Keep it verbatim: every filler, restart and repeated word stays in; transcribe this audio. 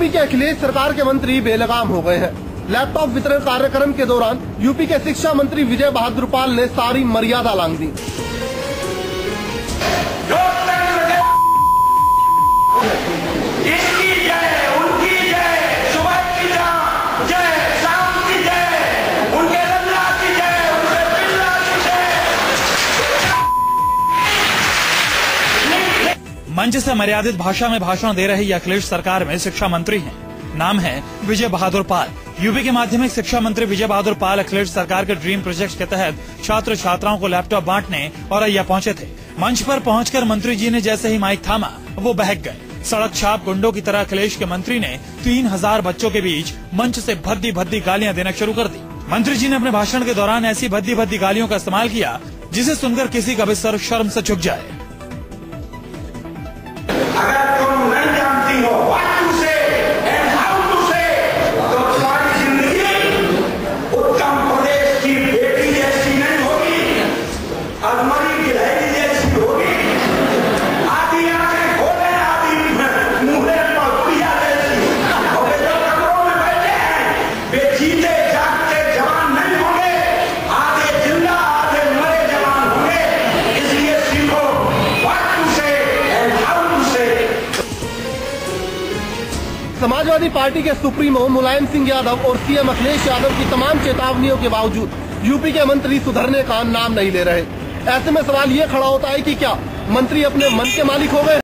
UP के अखिलेश सरकार के मंत्री बेलगाम हो गए हैं। लैपटॉप वितरण कार्यक्रम के दौरान यूपी के शिक्षा मंत्री विजय बहादुर पाल ने सारी मर्यादा लांघ दी। मंच से मर्यादित भाषा में भाषण दे रहे अखिलेश सरकार में शिक्षा मंत्री हैं। नाम है विजय बहादुर पाल। यूपी के माध्यमिक शिक्षा मंत्री विजय बहादुर पाल अखिलेश सरकार के ड्रीम प्रोजेक्ट के तहत छात्र छात्राओं को लैपटॉप बांटने औरैया पहुंचे थे। मंच पर पहुंचकर मंत्री जी ने जैसे ही माइक थामा वो बहक गए। सड़क छाप गुंडों की तरह अखिलेश के मंत्री ने तीन हजार बच्चों के बीच मंच से भद्दी भद्दी गालियां देना शुरू कर दी। मंत्री जी ने अपने भाषण के दौरान ऐसी भद्दी भद्दी गालियों का इस्तेमाल किया जिसे सुनकर किसी का भी सर शर्म से झुक जाए। अगर तुम नहीं जानती हो what to say and how to say, तो तुम्हारी जिंदगी उत्तम प्रदेश की बेटी जैसी नहीं होगी, अजमरी गिलहरी जैसी होगी। आधी आंखें खोले, आधी मुंह पर पिया जैसी। और जो कमरों में बैठे हैं वे जीते जागते जवान नहीं होंगे, आधे जिंदा आधे मरे जवान होंगे। इसलिए सीखो what to say and how to say। Samajwadi party के सुप्रीमो मुलायम सिंह यादव और सीएम अखिलेश यादव की तमाम चेतावनियों के बावजूद यूपी के मंत्री सुधरने का नाम नहीं ले रहे। ऐसे में सवाल ये खड़ा होता है कि क्या मंत्री अपने मन के मालिक हो गए?